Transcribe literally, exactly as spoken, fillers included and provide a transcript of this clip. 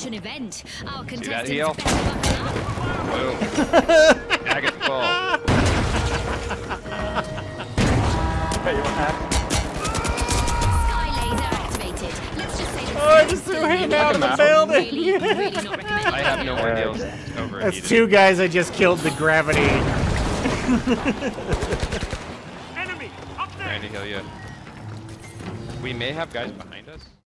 an event. Our See that contestants heal? better buckle up. Boom. Jacket full. Bet you want that. Sky laser activated. Let's just say Oh, I just threw him out of the building. Really, really not recommended. I have no more heals. Over. That's two guys I just killed the gravity. Enemy up there. Trying to heal you. We may have guys behind us.